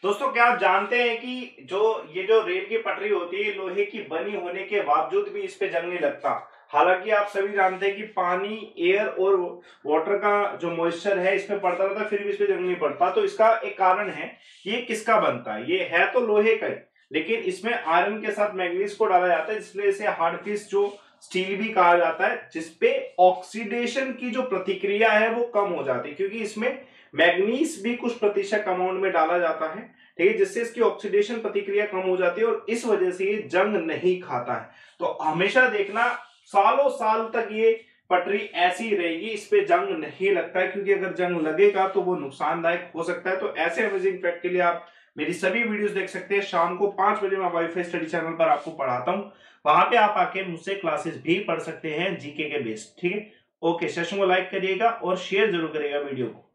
दोस्तों, क्या आप जानते हैं कि जो रेल की पटरी होती है लोहे की बनी होने के बावजूद भी इस पे जंग नहीं लगता। हालांकि आप सभी जानते हैं कि पानी, एयर और वाटर का जो मॉइस्चर है इसमें पड़ता रहता है, फिर भी इस पे जंग नहीं पड़ता। तो इसका एक कारण है, ये किसका बनता है? ये है तो लोहे का ही, लेकिन इसमें आयरन के साथ मैग्नीज को डाला जाता है, इसलिए इसे हार्डपीस जो स्टील भी कहा जाता है, जिसपे ऑक्सीडेशन की जो प्रतिक्रिया है वो कम हो जाती है, क्योंकि इसमें मैग्नीज भी कुछ प्रतिशत अमाउंट में डाला जाता है। ठीक है, जिससे इसकी ऑक्सीडेशन प्रतिक्रिया कम हो जाती है और इस वजह से ये जंग नहीं खाता है। तो हमेशा देखना, सालों साल तक ये पटरी ऐसी रहेगी, इस पे जंग नहीं लगता है, क्योंकि अगर जंग लगेगा तो वो नुकसानदायक हो सकता है। तो ऐसे अमेजिंग फैक्ट के लिए आप मेरी सभी वीडियोस देख सकते हैं। शाम को 5 बजे मैं वाईफाई स्टडी चैनल पर आपको पढ़ाता हूं, वहां पे आप आके मुझसे क्लासेस भी पढ़ सकते हैं जीके के बेस्ड। ठीक है, ओके, सेशन को लाइक करिएगा और शेयर जरूर करिएगा वीडियो को।